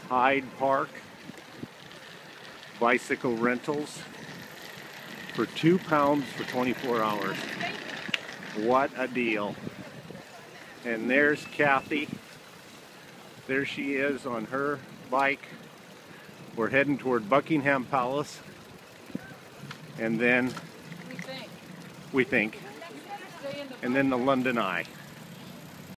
Hyde Park bicycle rentals for £2 for 24 hours. What a deal. And there's Kathy. There she is on her bike. We're heading toward Buckingham Palace. And then, we think. And then the London Eye.